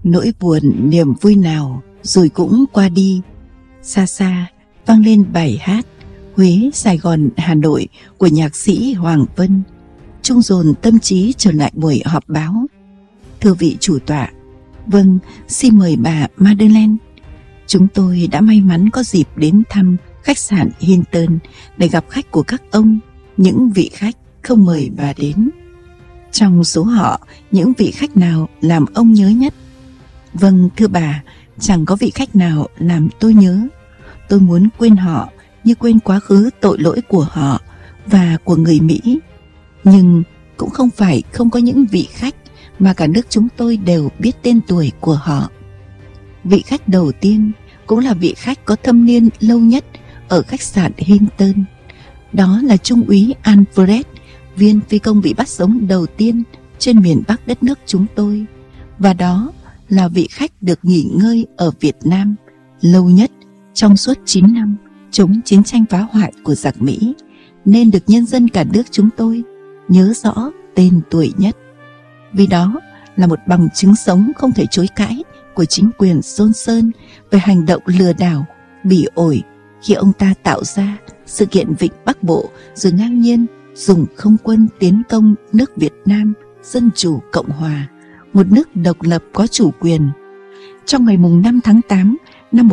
Nỗi buồn niềm vui nào rồi cũng qua đi. Xa xa vang lên bài hát Huế, Sài Gòn, Hà Nội của nhạc sĩ Hoàng Vân, chung dồn tâm trí trở lại buổi họp báo. Thưa vị chủ tọa, vâng, xin mời bà Madeleine. Chúng tôi đã may mắn có dịp đến thăm khách sạn Hilton để gặp khách của các ông, những vị khách không mời bà đến. Trong số họ, những vị khách nào làm ông nhớ nhất? Vâng, thưa bà, chẳng có vị khách nào làm tôi nhớ. Tôi muốn quên họ như quên quá khứ tội lỗi của họ và của người Mỹ. Nhưng cũng không phải không có những vị khách mà cả nước chúng tôi đều biết tên tuổi của họ. Vị khách đầu tiên cũng là vị khách có thâm niên lâu nhất ở khách sạn Hilton. Đó là Trung úy Alfred, viên phi công bị bắt sống đầu tiên trên miền Bắc đất nước chúng tôi. Và đó là vị khách được nghỉ ngơi ở Việt Nam lâu nhất trong suốt 9 năm chống chiến tranh phá hoại của giặc Mỹ, nên được nhân dân cả nước chúng tôi nhớ rõ tên tuổi nhất. Vì đó là một bằng chứng sống không thể chối cãi của chính quyền Johnson về hành động lừa đảo, bỉ ổi khi ông ta tạo ra sự kiện Vịnh Bắc Bộ rồi ngang nhiên dùng không quân tiến công nước Việt Nam Dân Chủ Cộng Hòa, một nước độc lập có chủ quyền. Trong ngày 5 tháng 8 năm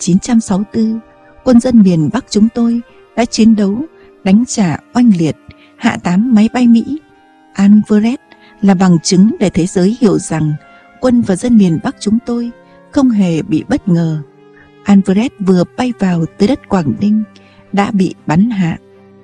1964, quân dân miền Bắc chúng tôi đã chiến đấu, đánh trả oanh liệt, hạ 8 máy bay Mỹ. Alfred là bằng chứng để thế giới hiểu rằng quân và dân miền Bắc chúng tôi không hề bị bất ngờ. Alfred vừa bay vào tới đất Quảng Ninh đã bị bắn hạ.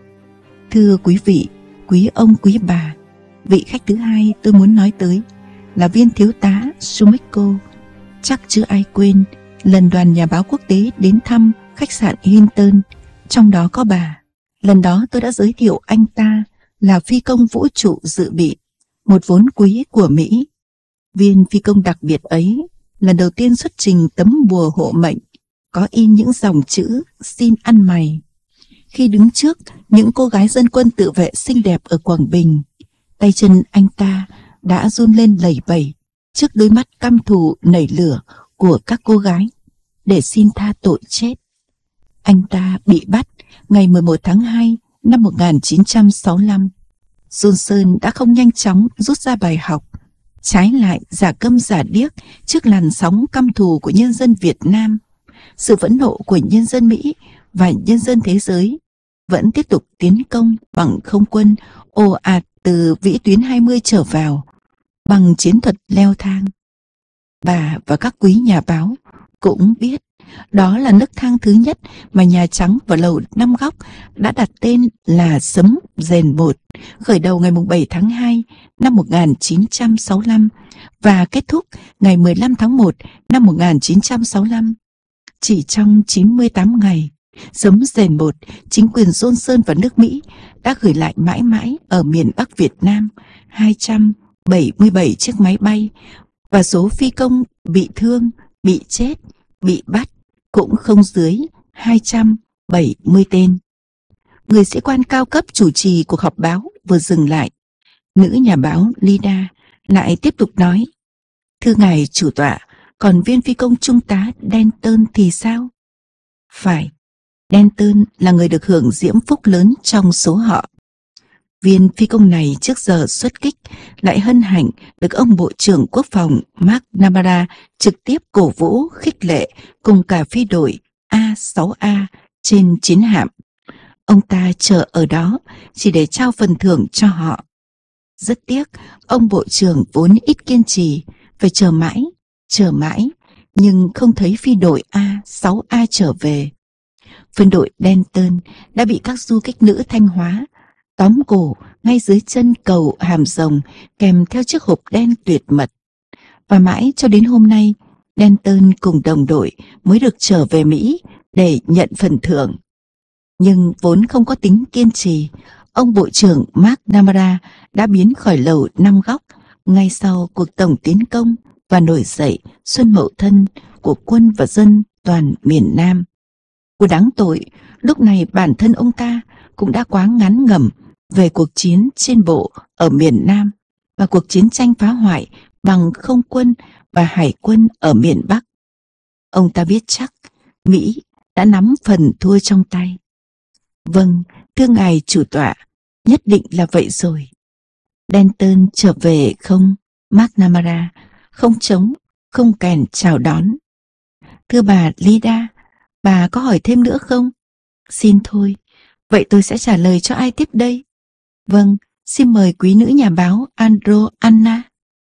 Thưa quý vị, quý ông, quý bà, vị khách thứ hai tôi muốn nói tới là viên thiếu tá Sumiko. Chắc chưa ai quên lần đoàn nhà báo quốc tế đến thăm khách sạn Hilton, trong đó có bà. Lần đó tôi đã giới thiệu anh ta là phi công vũ trụ dự bị, một vốn quý của Mỹ. Viên phi công đặc biệt ấy lần đầu tiên xuất trình tấm bùa hộ mệnh có in những dòng chữ xin ăn mày. Khi đứng trước những cô gái dân quân tự vệ xinh đẹp ở Quảng Bình, tay chân anh ta đã run lên lẩy bẩy trước đôi mắt căm thù nảy lửa của các cô gái để xin tha tội chết. Anh ta bị bắt ngày 11 tháng 2 năm 1965. Johnson đã không nhanh chóng rút ra bài học, trái lại giả câm giả điếc trước làn sóng căm thù của nhân dân Việt Nam. Sự phẫn nộ của nhân dân Mỹ và nhân dân thế giới vẫn tiếp tục tiến công bằng không quân ồ ạt từ vĩ tuyến 20 trở vào, bằng chiến thuật leo thang. Bà và các quý nhà báo cũng biết đó là nấc thang thứ nhất mà Nhà Trắng và Lầu Năm Góc đã đặt tên là Sấm Rền Bột, khởi đầu ngày 7 tháng 2 năm 1965 và kết thúc ngày 15 tháng 1 năm 1965. Chỉ trong 98 ngày, Sấm Rền Bột, chính quyền Johnson và nước Mỹ đã gửi lại mãi mãi ở miền Bắc Việt Nam 277 chiếc máy bay, và số phi công bị thương, bị chết, bị bắt cũng không dưới 270 tên. Người sĩ quan cao cấp chủ trì cuộc họp báo vừa dừng lại. Nữ nhà báo Lida lại tiếp tục nói: Thưa ngài chủ tọa, còn viên phi công trung tá Denton thì sao? Phải, Denton là người được hưởng diễm phúc lớn trong số họ. Viên phi công này trước giờ xuất kích lại hân hạnh được ông Bộ trưởng Quốc phòng McNamara trực tiếp cổ vũ khích lệ cùng cả phi đội A6A trên chiến hạm. Ông ta chờ ở đó chỉ để trao phần thưởng cho họ. Rất tiếc, ông Bộ trưởng vốn ít kiên trì, phải chờ mãi, nhưng không thấy phi đội A6A trở về. Phân đội Denton đã bị các du kích nữ Thanh Hóa tóm cổ ngay dưới chân cầu Hàm Rồng kèm theo chiếc hộp đen tuyệt mật. Và mãi cho đến hôm nay, Denton cùng đồng đội mới được trở về Mỹ để nhận phần thưởng. Nhưng vốn không có tính kiên trì, ông Bộ trưởng McNamara đã biến khỏi Lầu Năm Góc ngay sau cuộc tổng tiến công và nổi dậy Xuân Mậu Thân của quân và dân toàn miền Nam. Của đáng tội, lúc này bản thân ông ta cũng đã quá ngán ngẩm về cuộc chiến trên bộ ở miền Nam và cuộc chiến tranh phá hoại bằng không quân và hải quân ở miền Bắc. Ông ta biết chắc Mỹ đã nắm phần thua trong tay. Vâng, thưa ngài chủ tọa, nhất định là vậy rồi. Denton trở về không? McNamara không trống, không kèn chào đón. Thưa bà Lida, bà có hỏi thêm nữa không? Xin thôi, vậy tôi sẽ trả lời cho ai tiếp đây? Vâng, xin mời quý nữ nhà báo Andro Anna.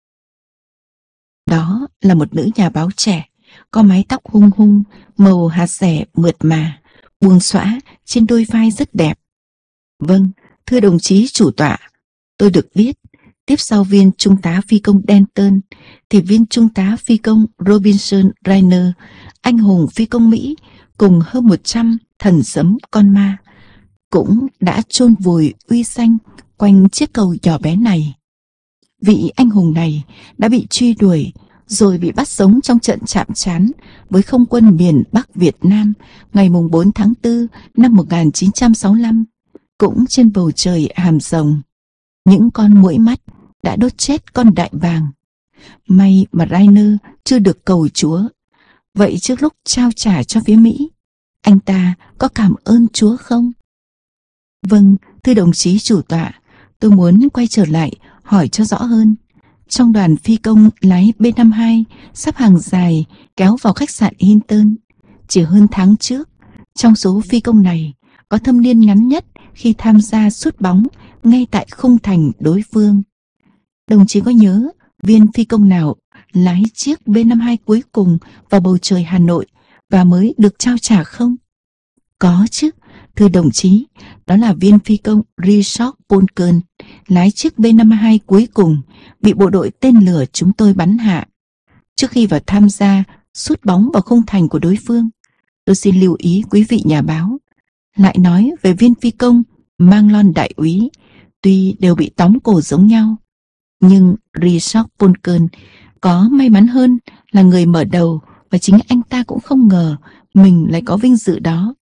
Đó là một nữ nhà báo trẻ, có mái tóc hung hung, màu hạt dẻ mượt mà, buông xõa trên đôi vai rất đẹp. Vâng, thưa đồng chí chủ tọa, tôi được biết, tiếp sau viên trung tá phi công Denton, thì viên trung tá phi công Robinson Rainer, anh hùng phi công Mỹ, cùng hơn 100 thần sấm con ma, cũng đã chôn vùi uy danh quanh chiếc cầu nhỏ bé này. Vị anh hùng này đã bị truy đuổi, rồi bị bắt sống trong trận chạm trán với không quân miền Bắc Việt Nam ngày 4 tháng 4 năm 1965, cũng trên bầu trời Hàm Rồng. Những con muỗi mắt đã đốt chết con đại bàng. May mà Rainer chưa được cầu Chúa. Vậy trước lúc trao trả cho phía Mỹ, anh ta có cảm ơn Chúa không? Vâng, thưa đồng chí chủ tọa, tôi muốn quay trở lại hỏi cho rõ hơn. Trong đoàn phi công lái B-52 sắp hàng dài kéo vào khách sạn Hinton, chỉ hơn tháng trước, trong số phi công này có thâm niên ngắn nhất khi tham gia sút bóng ngay tại khung thành đối phương. Đồng chí có nhớ viên phi công nào lái chiếc B-52 cuối cùng vào bầu trời Hà Nội và mới được trao trả không? Có chứ, thưa đồng chí, đó là viên phi công Richard Polken, lái chiếc B-52 cuối cùng bị bộ đội tên lửa chúng tôi bắn hạ. Trước khi vào tham gia sút bóng vào khung thành của đối phương, tôi xin lưu ý quý vị nhà báo, lại nói về viên phi công mang lon đại úy, tuy đều bị tóm cổ giống nhau, nhưng Richard Polken có may mắn hơn là người mở đầu, và chính anh ta cũng không ngờ mình lại có vinh dự đó.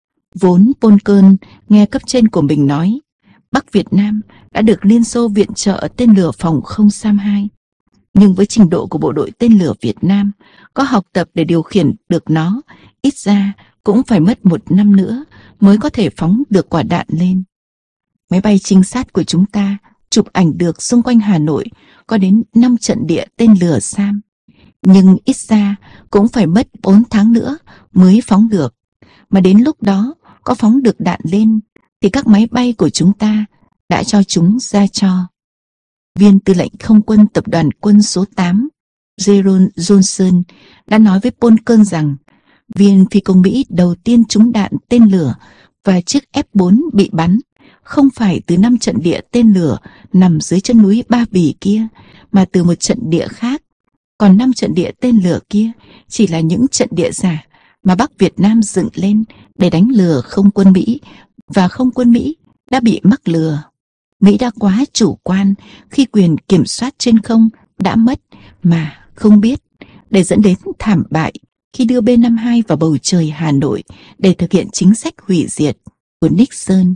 Vốn Polken nghe cấp trên của mình nói Bắc Việt Nam đã được Liên Xô viện trợ tên lửa phòng không Sam-2, nhưng với trình độ của bộ đội tên lửa Việt Nam có học tập để điều khiển được nó, ít ra cũng phải mất 1 năm nữa mới có thể phóng được quả đạn lên. Máy bay trinh sát của chúng ta chụp ảnh được xung quanh Hà Nội có đến 5 trận địa tên lửa Sam, nhưng ít ra cũng phải mất 4 tháng nữa mới phóng được. Mà đến lúc đó có phóng được đạn lên thì các máy bay của chúng ta đã cho chúng ra cho. Viên tư lệnh không quân tập đoàn quân số 8 Jerome Johnson đã nói với Polken rằng viên phi công Mỹ đầu tiên trúng đạn tên lửa và chiếc F-4 bị bắn không phải từ 5 trận địa tên lửa nằm dưới chân núi Ba Vì kia, mà từ một trận địa khác. Còn 5 trận địa tên lửa kia chỉ là những trận địa giả mà Bắc Việt Nam dựng lên để đánh lừa không quân Mỹ, và không quân Mỹ đã bị mắc lừa. Mỹ đã quá chủ quan khi quyền kiểm soát trên không đã mất mà không biết, để dẫn đến thảm bại khi đưa B-52 vào bầu trời Hà Nội để thực hiện chính sách hủy diệt của Nixon.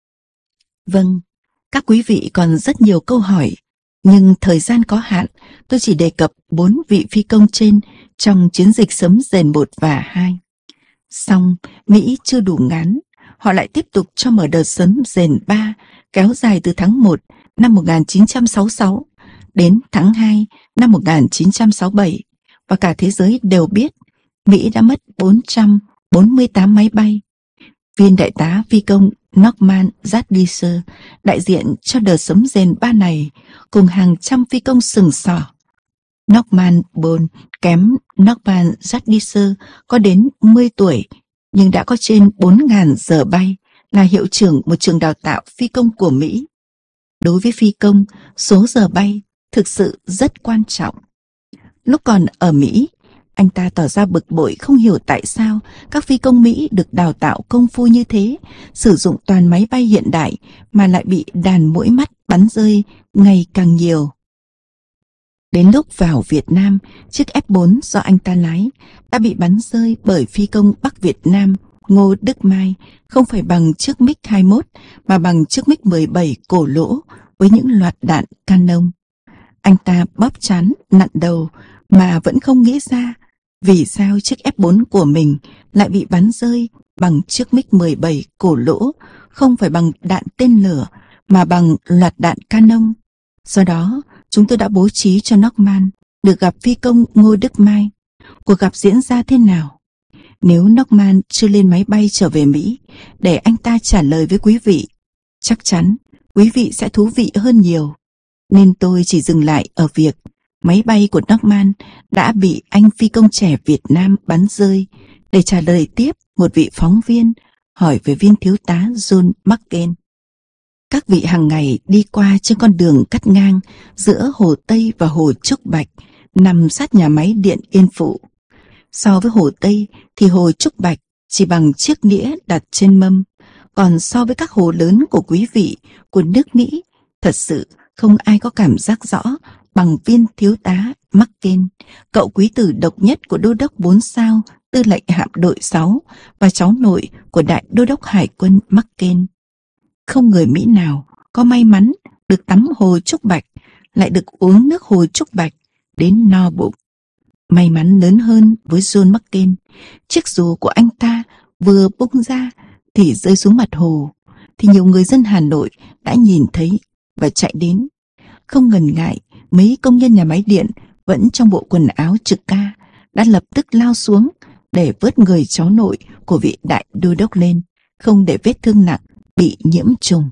Vâng, các quý vị còn rất nhiều câu hỏi, nhưng thời gian có hạn, tôi chỉ đề cập 4 vị phi công trên trong chiến dịch Sấm Rền 1 và 2. Song Mỹ chưa đủ ngán, họ lại tiếp tục cho mở đợt Sấm Rền 3 kéo dài từ tháng 1 năm 1966 đến tháng 2 năm 1967, và cả thế giới đều biết Mỹ đã mất 448 máy bay. Viên đại tá phi công Norman Jadisher, đại diện cho đợt Sấm Rền 3 này, cùng hàng trăm phi công sừng sỏ. Norman Bone kém Norman Jadisher có đến 10 tuổi, nhưng đã có trên 4.000 giờ bay, là hiệu trưởng một trường đào tạo phi công của Mỹ. Đối với phi công, số giờ bay thực sự rất quan trọng. Lúc còn ở Mỹ, anh ta tỏ ra bực bội không hiểu tại sao các phi công Mỹ được đào tạo công phu như thế, sử dụng toàn máy bay hiện đại mà lại bị đàn muỗi mắt bắn rơi ngày càng nhiều. Đến lúc vào Việt Nam, chiếc F-4 do anh ta lái đã bị bắn rơi bởi phi công Bắc Việt Nam Ngô Đức Mai, không phải bằng chiếc MiG-21 mà bằng chiếc MiG-17 cổ lỗ với những loạt đạn canon. Anh ta bóp trán, nặn đầu mà vẫn không nghĩ ra vì sao chiếc F4 của mình lại bị bắn rơi bằng chiếc MiG-17 cổ lỗ, không phải bằng đạn tên lửa mà bằng loạt đạn canon. Do đó, chúng tôi đã bố trí cho Norman được gặp phi công Ngô Đức Mai. Cuộc gặp diễn ra thế nào? Nếu Norman chưa lên máy bay trở về Mỹ để anh ta trả lời với quý vị, chắc chắn quý vị sẽ thú vị hơn nhiều. Nên tôi chỉ dừng lại ở việc máy bay của Norman đã bị anh phi công trẻ Việt Nam bắn rơi để trả lời tiếp một vị phóng viên hỏi về viên thiếu tá John McCain. Các vị hàng ngày đi qua trên con đường cắt ngang giữa Hồ Tây và Hồ Trúc Bạch, nằm sát nhà máy điện Yên Phụ. So với Hồ Tây thì Hồ Trúc Bạch chỉ bằng chiếc đĩa đặt trên mâm, còn so với các hồ lớn của quý vị của nước Mỹ, thật sự không ai có cảm giác rõ bằng viên thiếu tá McCain, cậu quý tử độc nhất của đô đốc 4 sao tư lệnh hạm đội 6 và cháu nội của đại đô đốc hải quân McCain. Không người Mỹ nào có may mắn được tắm Hồ Trúc Bạch lại được uống nước Hồ Trúc Bạch đến no bụng. May mắn lớn hơn với John McCain, chiếc dù của anh ta vừa bung ra thì rơi xuống mặt hồ, thì nhiều người dân Hà Nội đã nhìn thấy và chạy đến. Không ngần ngại, mấy công nhân nhà máy điện vẫn trong bộ quần áo trực ca đã lập tức lao xuống để vớt người cháu nội của vị đại đô đốc lên, không để vết thương nặng bị nhiễm trùng.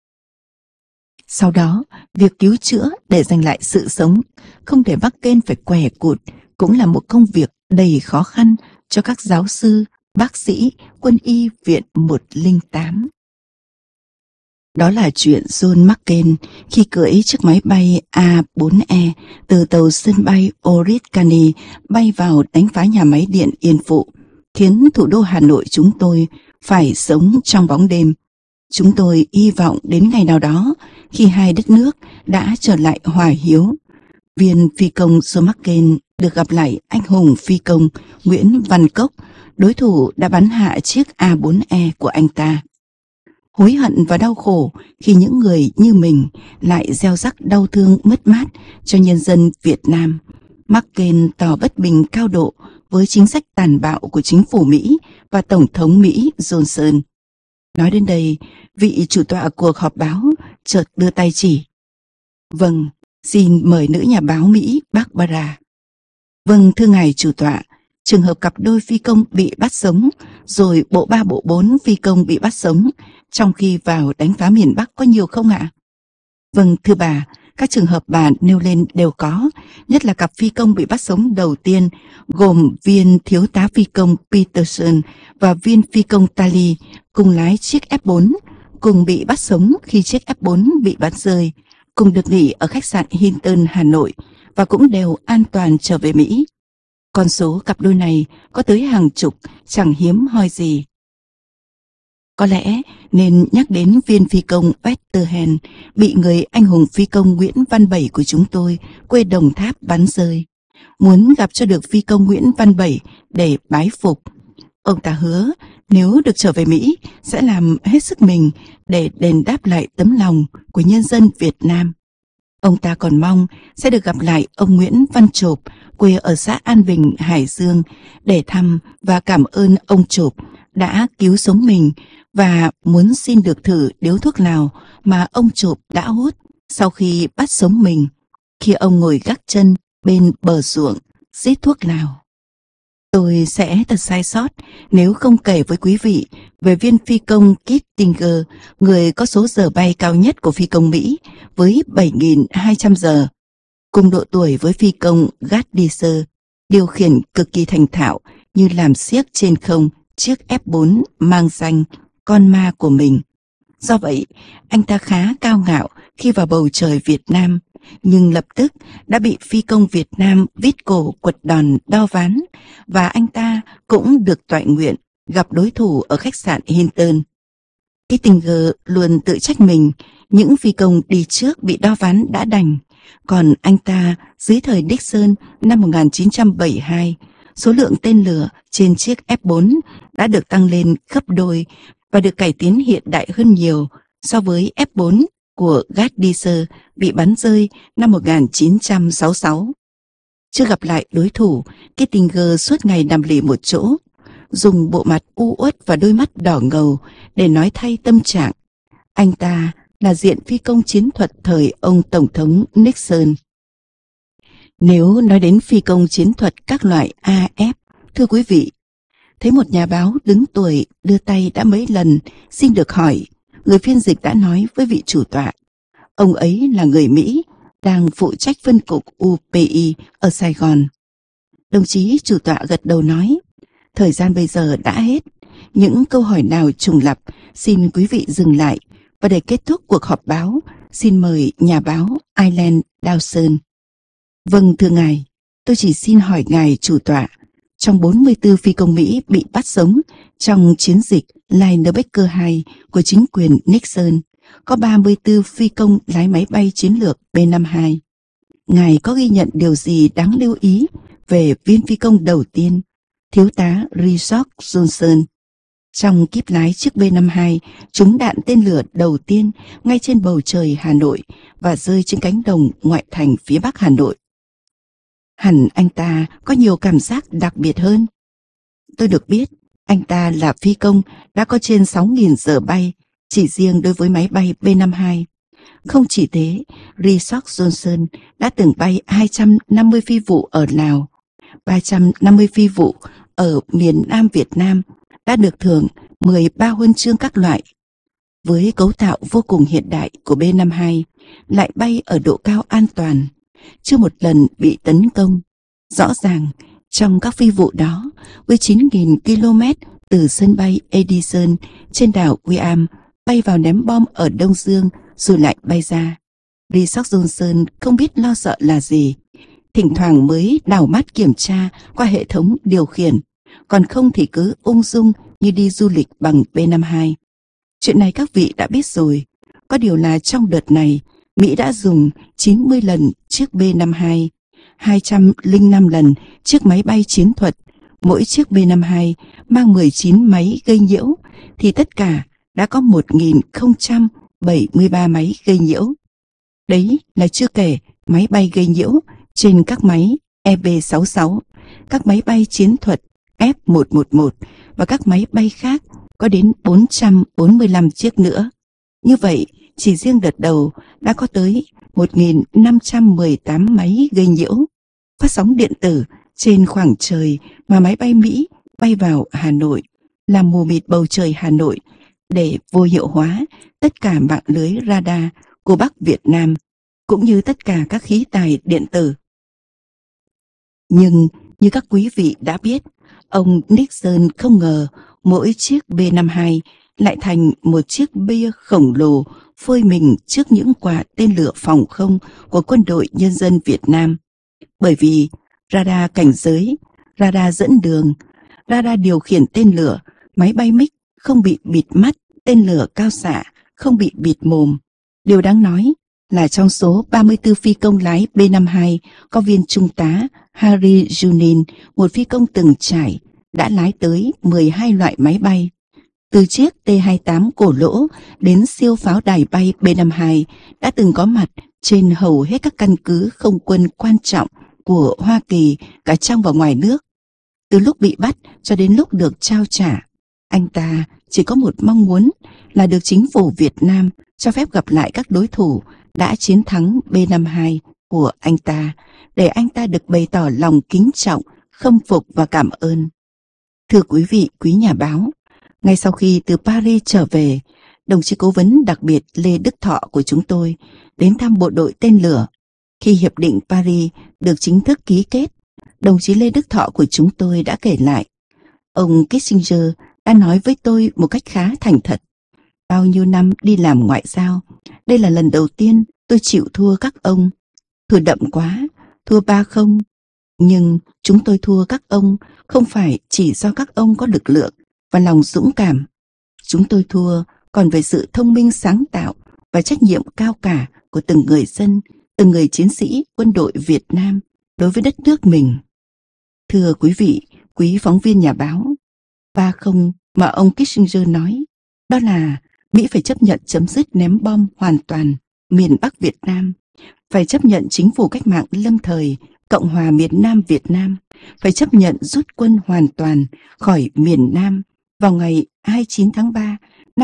Sau đó, việc cứu chữa để giành lại sự sống, không để McCain phải què cụt, cũng là một công việc đầy khó khăn cho các giáo sư, bác sĩ, quân y viện 108. Đó là chuyện John McCain khi cưỡi chiếc máy bay A4E từ tàu sân bay Oricani bay vào đánh phá nhà máy điện Yên Phụ, khiến thủ đô Hà Nội chúng tôi phải sống trong bóng đêm. Chúng tôi hy vọng đến ngày nào đó, khi hai đất nước đã trở lại hòa hiếu, viên phi công John McCain được gặp lại anh hùng phi công Nguyễn Văn Cốc, đối thủ đã bắn hạ chiếc A4E của anh ta. Hối hận và đau khổ khi những người như mình lại gieo rắc đau thương mất mát cho nhân dân Việt Nam, McCain tỏ bất bình cao độ với chính sách tàn bạo của chính phủ Mỹ và Tổng thống Mỹ Johnson. Nói đến đây, vị chủ tọa cuộc họp báo chợt đưa tay chỉ. Vâng, xin mời nữ nhà báo Mỹ Barbara. Vâng, thưa ngài chủ tọa, trường hợp cặp đôi phi công bị bắt sống, rồi bộ 3 bộ 4 phi công bị bắt sống trong khi vào đánh phá miền Bắc có nhiều không ạ? Vâng, thưa bà, các trường hợp bà nêu lên đều có, nhất là cặp phi công bị bắt sống đầu tiên, gồm viên thiếu tá phi công Peterson và viên phi công Talley, cùng lái chiếc F4, cùng bị bắt sống khi chiếc F4 bị bắn rơi, cùng được nghỉ ở khách sạn Hilton, Hà Nội, và cũng đều an toàn trở về Mỹ. Con số cặp đôi này có tới hàng chục, chẳng hiếm hoi gì. Có lẽ nên nhắc đến viên phi công Westerhen bị người anh hùng phi công Nguyễn Văn Bảy của chúng tôi, quê Đồng Tháp, bắn rơi. Muốn gặp cho được phi công Nguyễn Văn Bảy để bái phục. Ông ta hứa nếu được trở về Mỹ sẽ làm hết sức mình để đền đáp lại tấm lòng của nhân dân Việt Nam. Ông ta còn mong sẽ được gặp lại ông Nguyễn Văn Chộp, quê ở xã An Bình, Hải Dương, để thăm và cảm ơn ông Chộp đã cứu sống mình, và muốn xin được thử điếu thuốc lào mà ông Chộp đã hút sau khi bắt sống mình, khi ông ngồi gác chân bên bờ ruộng rít thuốc lào. Tôi sẽ thật sai sót nếu không kể với quý vị về viên phi công Kittinger, người có số giờ bay cao nhất của phi công Mỹ với 7.200 giờ. Cùng độ tuổi với phi công Gatdiser, điều khiển cực kỳ thành thạo như làm xiếc trên không chiếc F4 mang danh con ma của mình. Do vậy, anh ta khá cao ngạo khi vào bầu trời Việt Nam, nhưng lập tức đã bị phi công Việt Nam vít cổ quật đòn đo ván, và anh ta cũng được toại nguyện gặp đối thủ ở khách sạn Hilton. Kittinger luôn tự trách mình, những phi công đi trước bị đo ván đã đành, còn anh ta dưới thời Nixon năm 1972, số lượng tên lửa trên chiếc F4 đã được tăng lên gấp đôi và được cải tiến hiện đại hơn nhiều so với F4 của Gatdiser bị bắn rơi năm 1966. Chưa gặp lại đối thủ, Kissinger suốt ngày nằm lì một chỗ, dùng bộ mặt u uất và đôi mắt đỏ ngầu để nói thay tâm trạng. Anh ta là diện phi công chiến thuật thời ông Tổng thống Nixon. Nếu nói đến phi công chiến thuật các loại AF, thưa quý vị, thấy một nhà báo đứng tuổi đưa tay đã mấy lần xin được hỏi, người phiên dịch đã nói với vị chủ tọa. Ông ấy là người Mỹ, đang phụ trách phân cục UPI ở Sài Gòn. Đồng chí chủ tọa gật đầu nói, thời gian bây giờ đã hết. Những câu hỏi nào trùng lặp, xin quý vị dừng lại. Và để kết thúc cuộc họp báo, xin mời nhà báo Ireland Dawson. Vâng, thưa ngài, tôi chỉ xin hỏi ngài chủ tọa, trong 44 phi công Mỹ bị bắt sống trong chiến dịch Linebacker 2 của chính quyền Nixon, có 34 phi công lái máy bay chiến lược B-52. Ngài có ghi nhận điều gì đáng lưu ý về viên phi công đầu tiên, thiếu tá Richard Johnson? Trong kíp lái chiếc B-52 trúng đạn tên lửa đầu tiên ngay trên bầu trời Hà Nội và rơi trên cánh đồng ngoại thành phía bắc Hà Nội. Hẳn anh ta có nhiều cảm giác đặc biệt hơn. Tôi được biết, anh ta là phi công đã có trên 6.000 giờ bay, chỉ riêng đối với máy bay B-52. Không chỉ thế, Richard Johnson đã từng bay 250 phi vụ ở Lào, 350 phi vụ ở miền Nam Việt Nam, đã được thưởng 13 huân chương các loại. Với cấu tạo vô cùng hiện đại của B-52, lại bay ở độ cao an toàn, chưa một lần bị tấn công. Rõ ràng, trong các phi vụ đó, với 9.000 km từ sân bay Edison trên đảo Guam bay vào ném bom ở Đông Dương rồi lại bay ra, Richard Johnson không biết lo sợ là gì. Thỉnh thoảng mới đảo mắt kiểm tra qua hệ thống điều khiển, còn không thì cứ ung dung như đi du lịch bằng B-52. Chuyện này các vị đã biết rồi. Có điều là trong đợt này, Mỹ đã dùng 90 lần chiếc B-52, 205 lần chiếc máy bay chiến thuật, mỗi chiếc B-52 mang 19 máy gây nhiễu, thì tất cả đã có 1.073 máy gây nhiễu. Đấy là chưa kể máy bay gây nhiễu trên các máy EB-66, các máy bay chiến thuật F-111 và các máy bay khác có đến 445 chiếc nữa. Như vậy, chỉ riêng đợt đầu đã có tới 1.518 máy gây nhiễu. Phát sóng điện tử trên khoảng trời mà máy bay Mỹ bay vào Hà Nội, làm mù mịt bầu trời Hà Nội để vô hiệu hóa tất cả mạng lưới radar của Bắc Việt Nam, cũng như tất cả các khí tài điện tử. Nhưng như các quý vị đã biết, ông Nixon không ngờ mỗi chiếc B-52 lại thành một chiếc bia khổng lồ phơi mình trước những quả tên lửa phòng không của Quân đội Nhân dân Việt Nam. Bởi vì radar cảnh giới, radar dẫn đường, radar điều khiển tên lửa, máy bay MiG không bị bịt mắt, tên lửa cao xạ không bị bịt mồm. Điều đáng nói là trong số 34 phi công lái B-52 có viên trung tá Harry Junin, một phi công từng trải, đã lái tới 12 loại máy bay. Từ chiếc T-28 cổ lỗ đến siêu pháo đài bay B-52 đã từng có mặt trên hầu hết các căn cứ không quân quan trọng của Hoa Kỳ cả trong và ngoài nước. Từ lúc bị bắt cho đến lúc được trao trả, anh ta chỉ có một mong muốn là được chính phủ Việt Nam cho phép gặp lại các đối thủ đã chiến thắng B-52 của anh ta, để anh ta được bày tỏ lòng kính trọng, khâm phục và cảm ơn. Thưa quý vị, quý nhà báo, ngay sau khi từ Paris trở về, đồng chí cố vấn đặc biệt Lê Đức Thọ của chúng tôi đến thăm bộ đội tên lửa. Khi Hiệp định Paris được chính thức ký kết, đồng chí Lê Đức Thọ của chúng tôi đã kể lại, ông Kissinger đã nói với tôi một cách khá thành thật: bao nhiêu năm đi làm ngoại giao, đây là lần đầu tiên tôi chịu thua các ông. Thua đậm quá, thua 3-0. Nhưng chúng tôi thua các ông không phải chỉ do các ông có lực lượng và lòng dũng cảm. Chúng tôi thua còn về sự thông minh sáng tạo và trách nhiệm cao cả của từng người dân, từng người chiến sĩ quân đội Việt Nam đối với đất nước mình. Thưa quý vị, quý phóng viên nhà báo, 3-0 mà ông Kissinger nói, đó là Mỹ phải chấp nhận chấm dứt ném bom hoàn toàn miền Bắc Việt Nam, phải chấp nhận chính phủ cách mạng lâm thời Cộng hòa miền Nam Việt Nam phải chấp nhận rút quân hoàn toàn khỏi miền Nam vào ngày 29 tháng 3 năm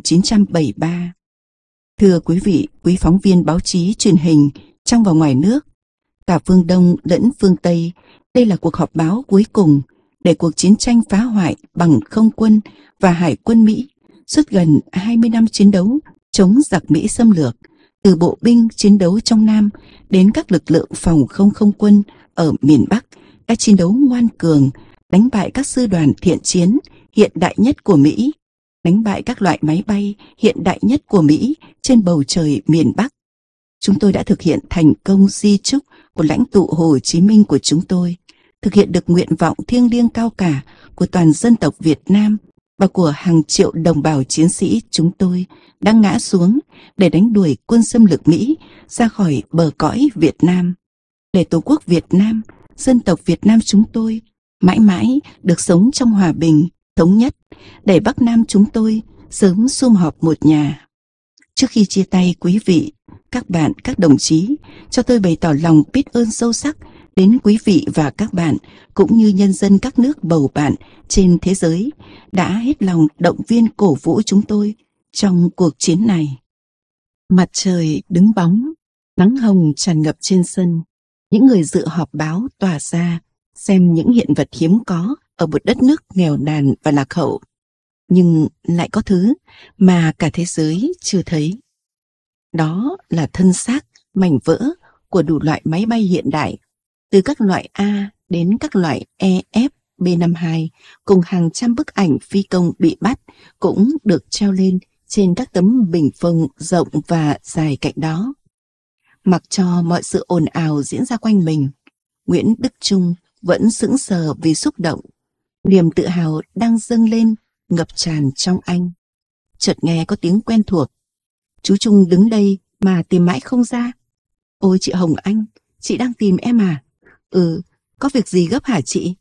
1973. Thưa quý vị, quý phóng viên báo chí truyền hình trong và ngoài nước, cả phương Đông lẫn phương Tây, đây là cuộc họp báo cuối cùng để cuộc chiến tranh phá hoại bằng không quân và hải quân Mỹ suốt gần 20 năm chiến đấu chống giặc Mỹ xâm lược, từ bộ binh chiến đấu trong Nam đến các lực lượng phòng không quân ở miền Bắc đã chiến đấu ngoan cường, đánh bại các sư đoàn thiện chiến hiện đại nhất của Mỹ, đánh bại các loại máy bay hiện đại nhất của Mỹ trên bầu trời miền Bắc. Chúng tôi đã thực hiện thành công di chúc của lãnh tụ Hồ Chí Minh của chúng tôi, thực hiện được nguyện vọng thiêng liêng cao cả của toàn dân tộc Việt Nam và của hàng triệu đồng bào chiến sĩ chúng tôi đang ngã xuống để đánh đuổi quân xâm lược Mỹ ra khỏi bờ cõi Việt Nam, để Tổ quốc Việt Nam, dân tộc Việt Nam chúng tôi mãi mãi được sống trong hòa bình, thống nhất, để Bắc Nam chúng tôi sớm sum họp một nhà. Trước khi chia tay quý vị, các bạn, các đồng chí, cho tôi bày tỏ lòng biết ơn sâu sắc đến quý vị và các bạn, cũng như nhân dân các nước bầu bạn trên thế giới đã hết lòng động viên cổ vũ chúng tôi trong cuộc chiến này. Mặt trời đứng bóng, nắng hồng tràn ngập trên sân. Những người dự họp báo tỏa ra xem những hiện vật hiếm có ở một đất nước nghèo nàn và lạc hậu, nhưng lại có thứ mà cả thế giới chưa thấy. Đó là thân xác, mảnh vỡ của đủ loại máy bay hiện đại, từ các loại A đến các loại EF, B-52, cùng hàng trăm bức ảnh phi công bị bắt cũng được treo lên trên các tấm bình phong rộng và dài cạnh đó. Mặc cho mọi sự ồn ào diễn ra quanh mình, Nguyễn Đức Chung vẫn sững sờ vì xúc động. Niềm tự hào đang dâng lên, ngập tràn trong anh. Chợt nghe có tiếng quen thuộc. Chú Chung đứng đây mà tìm mãi không ra. Ôi chị Hồng Anh, chị đang tìm em à? Ừ, có việc gì gấp hả chị?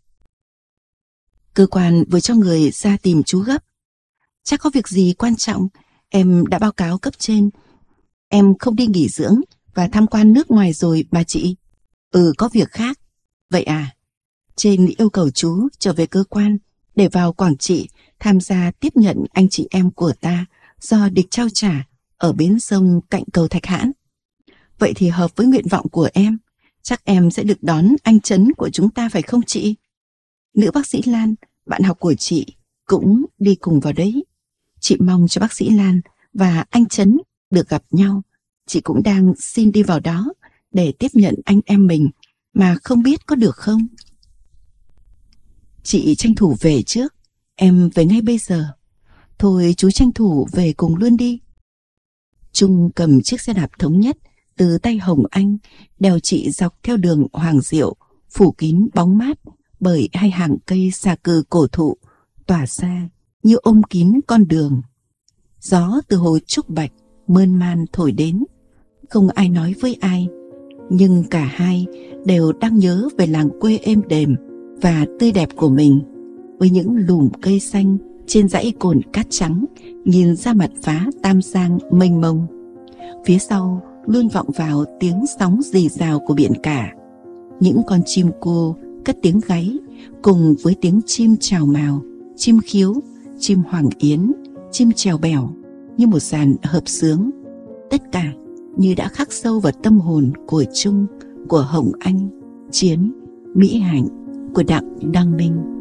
Cơ quan vừa cho người ra tìm chú gấp. Chắc có việc gì quan trọng, em đã báo cáo cấp trên. Em không đi nghỉ dưỡng và tham quan nước ngoài rồi bà chị. Ừ, có việc khác. Vậy à? Trên yêu cầu chú trở về cơ quan để vào Quảng Trị tham gia tiếp nhận anh chị em của ta do địch trao trả ở bến sông cạnh cầu Thạch Hãn. Vậy thì hợp với nguyện vọng của em. Chắc em sẽ được đón anh Trấn của chúng ta phải không chị? Nữ bác sĩ Lan, bạn học của chị, cũng đi cùng vào đấy. Chị mong cho bác sĩ Lan và anh Trấn được gặp nhau. Chị cũng đang xin đi vào đó để tiếp nhận anh em mình, mà không biết có được không? Chị tranh thủ về trước, em về ngay bây giờ. Thôi chú tranh thủ về cùng luôn đi. Trung cầm chiếc xe đạp thống nhất từ tay Hồng Anh, đèo chị dọc theo đường Hoàng Diệu, phủ kín bóng mát bởi hai hàng cây xà cừ cổ thụ tỏa ra như ôm kín con đường. Gió từ hồ Trúc Bạch mơn man thổi đến, không ai nói với ai, nhưng cả hai đều đang nhớ về làng quê êm đềm và tươi đẹp của mình, với những lùm cây xanh trên dãy cồn cát trắng nhìn ra mặt phá Tam Giang mênh mông. Phía sau luôn vọng vào tiếng sóng rì rào của biển cả. Những con chim cua cất tiếng gáy cùng với tiếng chim chào mào, chim khiếu, chim hoàng yến, chim chèo bẻo như một dàn hợp xướng. Tất cả như đã khắc sâu vào tâm hồn của Trung, của Hồng Anh, Chiến, Mỹ Hạnh, của Đặng Đăng Minh.